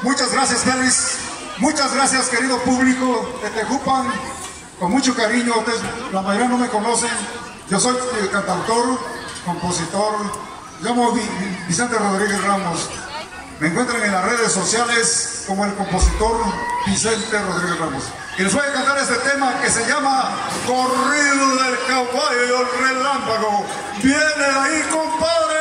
Muchas gracias, Elvis. Muchas gracias, querido público de Tejupan. Con mucho cariño, ustedes, la mayoría no me conocen. Yo soy cantautor, compositor. Me llamo Vicente Rodríguez Ramos. Me encuentran en las redes sociales como el compositor Vicente Rodríguez Ramos. Y les voy a cantar este tema que se llama Corrido del Caballo y el Relámpago. ¡Viene de ahí, compadre!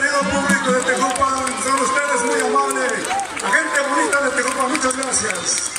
Son ustedes muy amables. La gente bonita de Tejupan, muchas gracias.